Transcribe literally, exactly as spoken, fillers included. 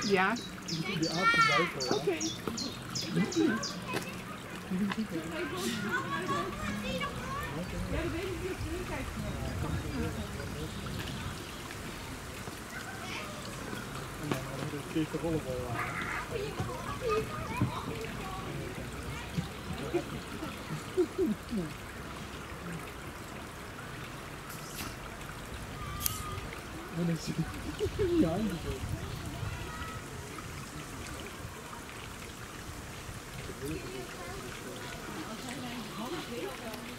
Ja. Die apenbuiken. Oké. Okay. Ja, dat weet ik niet. Kijk. Kun je de rollenbal aan? En dan zie je je handen zo.